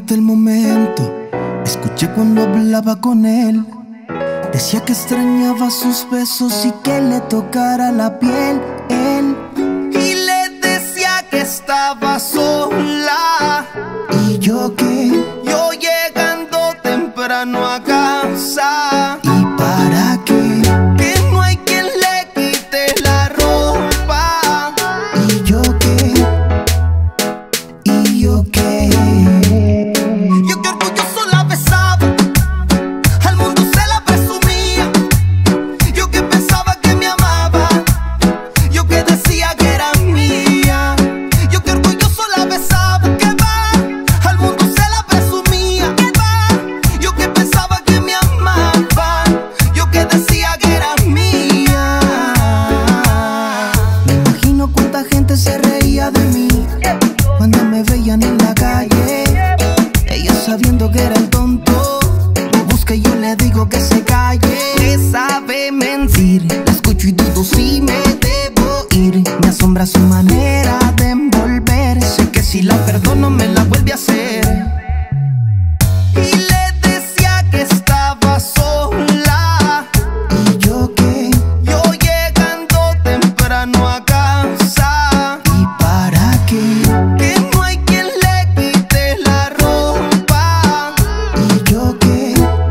hasta el momento. Escuché cuando hablaba con él. Decía que extrañaba sus besos y que le tocara la piel él. Y le decía que estaba sola. ¿Y yo qué? Yo llegando temprano a casa. ¿Y para qué? Que no hay quien le quite la ropa. ¿Y yo qué? ¿Y yo qué? Yo que orgulloso la besaba, al mundo se la presumía. Yo que pensaba que me amaba, yo que decía que era mía. Yo que orgulloso la besaba, que va, al mundo se la presumía. Que va, yo que pensaba que me amaba, yo que decía que era mía. Me imagino cuánta gente se reía de mí cuando me veían en la calle. Ella sabiendo que era el tonto, me busca y yo le digo que se calle. Que sabe mentir, La escucho y dudo si me debo ir. Me asombra su manera de envolver. sé que si la perdono me la vuelve a hacer. Y le decía que estaba sola. ¿Y yo qué? Yo llegando temprano a casa. ¿Y para qué? Que no hay quien le quite la ropa. ¿Y yo qué?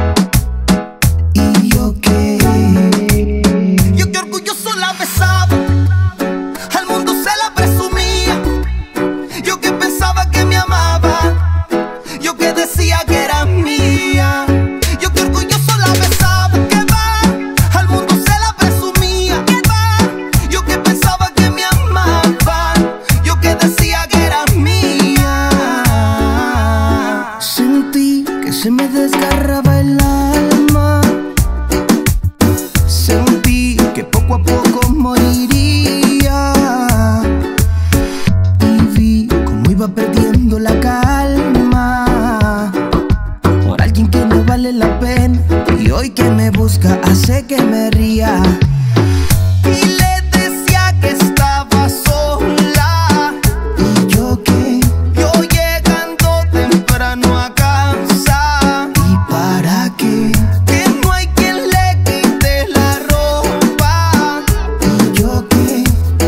¿Y yo qué? Yo que orgulloso la besaba, al mundo se la presumía. Yo que pensaba que me amaba, yo que decía que era mía. Yo que orgulloso la besaba, que va, al mundo se la presumía. Que va, yo que pensaba que me amaba, yo que decía que era mía. Sentí que se me desgarraba el alma. Sentí que poco a poco moriría. Y vi cómo iba perdiendo la calma por alguien que no vale la pena. Y hoy que me busca hace que me ría. Y le decía que estaba sola. ¿Y yo qué? Yo llegando temprano a casa. ¿Y para qué? Que no hay quien le quite la ropa. ¿Y yo qué?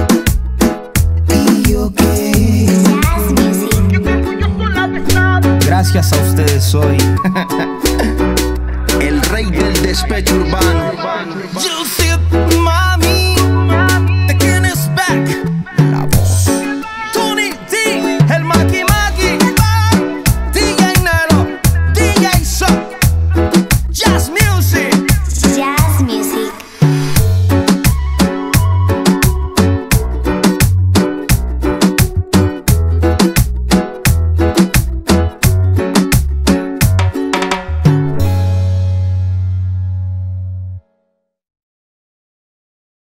¿Y yo qué? Yo que orgulloso la besaba. Gracias a ustedes soy El rey del despecho urbano. Juicy